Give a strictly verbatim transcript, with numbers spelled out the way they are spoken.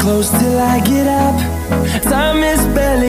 close till I get up. Time is barely